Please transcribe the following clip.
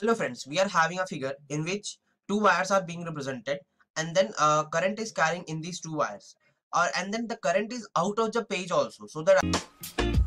Hello friends, we are having a figure in which two wires are being represented, and then current is carrying in these two wires, and then the current is out of the page also. So the